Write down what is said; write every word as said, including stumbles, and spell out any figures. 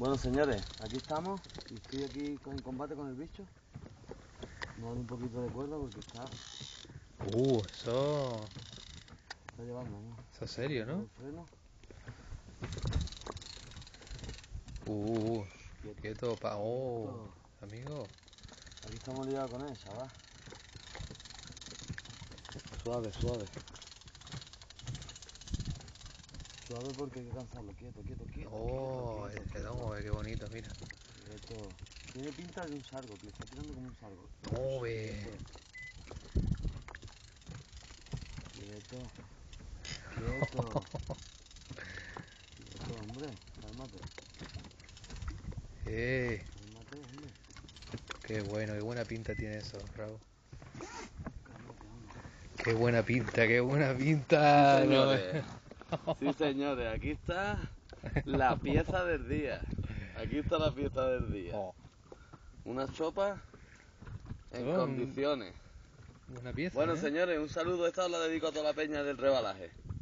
Bueno, señores, aquí estamos y estoy aquí en combate con el bicho. Me doy un poquito de cuerda porque está, Uh, eso... está llevando, ¿no? Eso es serio, ¿no? El freno. Uh, uh, uh. Quieto. Quieto, pa... Oh, Quieto. amigo. Aquí estamos liados con él, chaval. Suave, suave. Suave porque hay que cansarlo. Quieto, quieto, quieto. Oh, quieto, el quieto, quedón, qué bonito, mira. quieto. Tiene pinta de un sargo, que le está tirando como un sargo. Oh, ve. Quieto. Quieto. Quieto, hombre. Cálmate. Eh, Cálmate, hombre. qué bueno, qué buena pinta tiene eso, Raúl. Cálmate, hombre. Qué buena pinta, qué buena Sí, pinta. señores. Sí, señores. Aquí está la pieza del día. Aquí está la pieza del día. Oh, Una chopa en oh, condiciones. buena pieza, Bueno, ¿eh? señores, un saludo. Esta os la dedico a toda la peña del rebalaje.